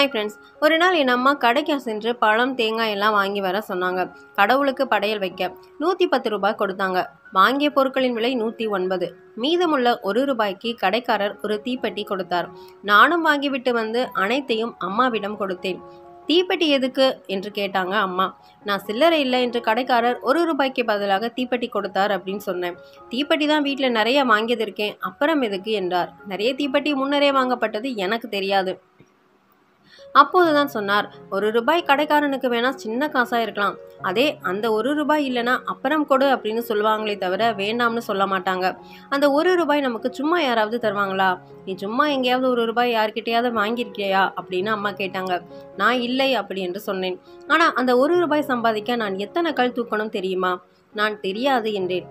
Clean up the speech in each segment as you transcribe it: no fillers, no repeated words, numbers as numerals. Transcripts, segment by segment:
Hi friends, ஒரு நாள் என் அம்மா கடைக்கு சென்று பழம் தேங்காய் எல்லாம் வாங்கி வர சொன்னாங்க. கடவுளுக்கு படையல் வைக்க 110 ரூபாய் கொடுத்தாங்க. வாங்கிய பொருட்களின் விலை 109. மீதமுள்ள 1 ரூபாய்க்கு கடைக்காரர் ஒரு தீப்பெட்டி கொடுத்தார். நானும் வாங்கிவிட்டு வந்து அனைத்தையும் அம்மாவிடம் கொடுத்தேன். தீப்பெட்டி எதுக்கு என்று கேட்டாங்க அம்மா. நான் சில்லறை இல்லை என்று கடைக்காரர் 1 ரூபாய்க்கு பதிலாக தீப்பெட்டி கொடுத்தார் அப்படின்னு சொன்னேன். தீப்பெட்டி தான் வீட்டில் நிறைய வாங்கியதற்கேன், அப்புறம் எதுக்கு என்றார். நிறைய தீப்பெட்டி முன்னரே வாங்கப்பட்டது எனக்கு தெரியாது. அப்போதுதான் சொன்னார், 1 ரூபாய் கடைக்காரனுக்கு வேணா சின்ன காசா இருக்கலாம். அதே அந்த 1 ரூபாய் இல்லைன்னா அப்புறம் கொடு அப்படின்னு சொல்லுவாங்களே தவிர வேண்டாம்னு சொல்ல மாட்டாங்க. அந்த 1 ரூபாய் நமக்கு சும்மா யாராவது தருவாங்களா? நீ சும்மா எங்கேயாவது 1 ரூபாய் யார்கிட்டயாவது வாங்கியிருக்கியா அப்படின்னு அம்மா கேட்டாங்க. நான் இல்லை அப்படி என்று சொன்னேன். ஆனா அந்த 1 ரூபாய் சம்பாதிக்க நான் எத்தனை கல் தூக்கணும் தெரியுமா? நான் தெரியாது என்றேன்.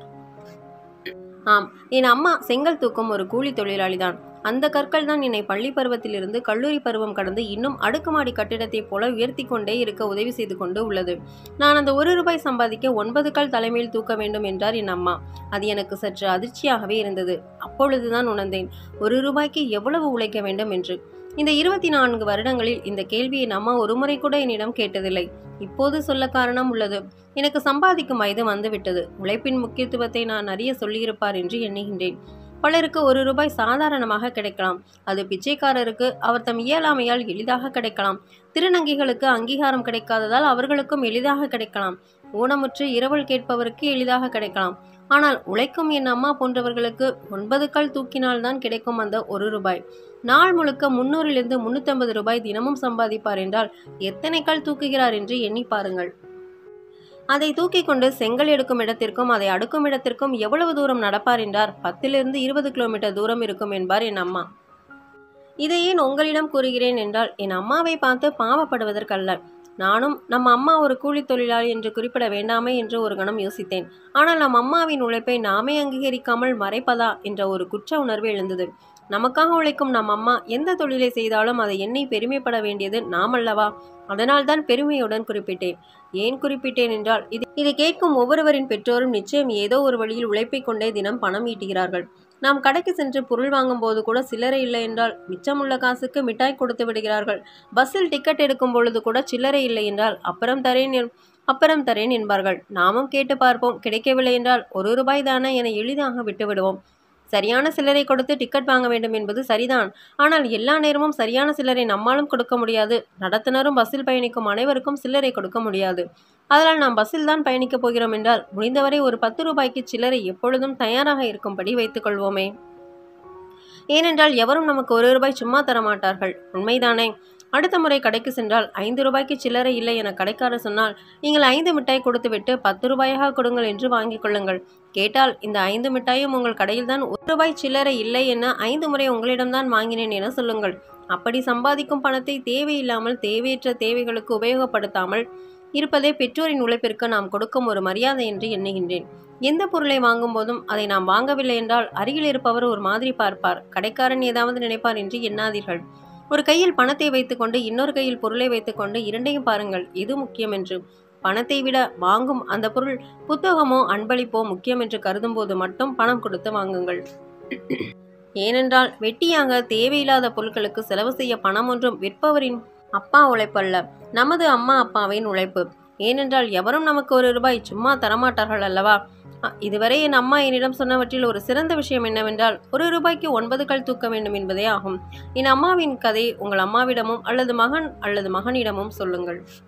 ஆம், என் அம்மா செங்கல் தூக்கும் ஒரு கூலி தொழிலாளி தான். அந்த கற்கள் தான் என்னை பள்ளி பருவத்திலிருந்து கல்லூரி பருவம் கடந்து இன்னும் அடுக்குமாடி கட்டிடத்தை போல உயர்த்தி கொண்டே இருக்க உதவி செய்து கொண்டு உள்ளது. நான் அந்த 1 ரூபாய் சம்பாதிக்க 9 கல் தலைமையில் தூக்க வேண்டும் என்றார் என் அம்மா. அது எனக்கு சற்று அதிர்ச்சியாகவே இருந்தது. அப்பொழுதுதான் உணர்ந்தேன் 1 ரூபாய்க்கு எவ்வளவு உழைக்க வேண்டும் என்று. இந்த 24 வருடங்களில் இந்த கேள்வியை என் அம்மா ஒரு முறை கூட என்னிடம் கேட்டதில்லை. இப்போது சொல்ல காரணம் உள்ளது. எனக்கு சம்பாதிக்கும் வயது வந்துவிட்டது. உழைப்பின் முக்கியத்துவத்தை நான் அறிய சொல்லியிருப்பார் என்று எண்ணுகின்றேன். பலருக்கு 1 ரூபாய் சாதாரணமாக கிடைக்கலாம். அது பிச்சைக்காரருக்கு அவர் தம் இயலாமையால் எளிதாக கிடைக்கலாம். திருநங்கைகளுக்கு அங்கீகாரம் கிடைக்காததால் அவர்களுக்கும் எளிதாக கிடைக்கலாம். ஊனமுற்று இரவல் கேட்பவருக்கு எளிதாக கிடைக்கலாம். ஆனால் உழைக்கும் என் அம்மா போன்றவர்களுக்கு 9 கல் தூக்கினால்தான் கிடைக்கும் அந்த 1 ரூபாய். நாள் முழுக்க 300லிருந்து 350 ரூபாய் தினமும் சம்பாதிப்பார் என்றால் எத்தனை கல் தூக்குகிறார் என்று எண்ணி பாருங்கள். அதை தூக்கி கொண்டு செங்கல் எடுக்கும் இடத்திற்கும் அதை அடுக்கும் இடத்திற்கும் எவ்வளவு தூரம் நடப்பார் என்றார். 10லிருந்து 20 கிலோமீட்டர் தூரம் இருக்கும் என்பார் என் அம்மா. இதை ஏன் உங்களிடம் கூறுகிறேன் என்றால் என் அம்மாவை பார்த்து பாவப்படுவதற்கல்ல. நானும் நம்ம அம்மா ஒரு கூலி தொழிலாளி என்று குறிப்பிட வேண்டாமே என்று ஒரு கணம் யோசித்தேன். ஆனால் நம் அம்மாவின் உழைப்பை நாமே அங்கீகரிக்காமல் மறைப்பதா என்ற ஒரு குற்ற உணர்வு எழுந்தது. நமக்காக உழைக்கும் நம் அம்மா எந்த தொழிலை செய்தாலும் அதை எண்ணி பெருமைப்பட வேண்டியது நாம் அல்லவா? அதனால்தான் பெருமையுடன் குறிப்பிட்டேன். ஏன் குறிப்பிட்டேன் என்றால் இதை கேட்கும் ஒவ்வொருவரின் பெற்றோரும் நிச்சயம் ஏதோ ஒரு வழியில் உழைப்பை கொண்டே தினம் பணம் ஈட்டுகிறார்கள். நாம் கடைக்கு சென்று பொருள் வாங்கும் போது கூட சில்லறை இல்லை என்றால் மிச்சமுள்ள காசுக்கு மிட்டாய் கொடுத்து விடுகிறார்கள். பஸ்ஸில் டிக்கெட் எடுக்கும் பொழுது கூட சில்லறை இல்லை என்றால் அப்புறம் தரேன் என்பார்கள். நாமும் கேட்டு பார்ப்போம். கிடைக்கவில்லை என்றால் 1 ரூபாய் தானே என எளிதாக விட்டு விடுவோம். சரியான சில்லறை கொடுத்து டிக்கெட் வாங்க வேண்டும் என்பது சரிதான். ஆனால் எல்லா நேரமும் சரியான சில்லறை நம்மாலும் கொடுக்க முடியாது. நடத்துனரும் பஸ்ஸில் பயணிக்கும் அனைவருக்கும் சில்லறை கொடுக்க முடியாது. அதனால் நாம் பஸ்ஸில் தான் பயணிக்கப் போகிறோம் என்றால் முடிந்தவரை ஒரு 10 ரூபாய்க்கு சில்லறை எப்பொழுதும் தயாராக இருக்கும்படி வைத்துக் கொள்வோமே. ஏனென்றால் எவரும் நமக்கு 1 ரூபாய் சும்மா தரமாட்டார்கள். உண்மைதானே? அடுத்த முறை கடைக்கு சென்றால் 5 ரூபாய்க்கு சில்லறை இல்லை என கடைக்காரர் சொன்னால் நீங்கள் 5 மிட்டாய் கொடுத்துவிட்டு 10 ரூபாயாக கொடுங்கள் என்று வாங்கிக் கொள்ளுங்கள். கேட்டால் இந்த 5 மிட்டாயும் உங்கள் கடையில் தான் 1 ரூபாய் சில்லறை இல்லை என 5 முறை உங்களிடம்தான் வாங்கினேன் என சொல்லுங்கள். அப்படி சம்பாதிக்கும் பணத்தை தேவையில்லாமல் தேவையற்ற தேவைகளுக்கு உபயோகப்படுத்தாமல் இருப்பதே பெற்றோரின் உழைப்பிற்கு நாம் கொடுக்கும் ஒரு மரியாதை என்று எண்ணுகின்றேன். எந்த பொருளை வாங்கும் போதும் அதை நாம் வாங்கவில்லை என்றால் அருகில் இருப்பவர் ஒரு மாதிரி பார்ப்பார். கடைக்காரன் ஏதாவது நினைப்பார் என்று எண்ணாதீர்கள். ஒரு கையில் பணத்தை வைத்துக்கொண்டு இன்னொரு கையில் பொருளை வைத்துக்கொண்டு இரண்டையும் பாருங்கள் எது முக்கியம் என்று. பணத்தை விட வாங்கும் அந்த பொருள் புத்தகமோ அன்பளிப்போ முக்கியம் என்று கருதும் போது மட்டும் பணம் கொடுத்து வாங்குங்கள். ஏனென்றால் வெட்டியாக தேவையில்லாத பொருட்களுக்கு செலவு செய்ய பணம் ஒன்றும் விற்பவரின் அப்பா உழைப்பல்ல, நமது அம்மா அப்பாவின் உழைப்பு. ஏனென்றால் எவரும் நமக்கு 1 ரூபாய் சும்மா தரமாட்டார்கள் அல்லவா? இதுவரை என் அம்மா என்னிடம் சொன்னவற்றில் ஒரு சிறந்த விஷயம் என்னவென்றால் 1 ரூபாய்க்கு 9 கல் தூக்க வேண்டும் என்பதே ஆகும். என் அம்மாவின் கதை உங்கள் அம்மாவிடமும் அல்லது மகனிடமும் சொல்லுங்கள்.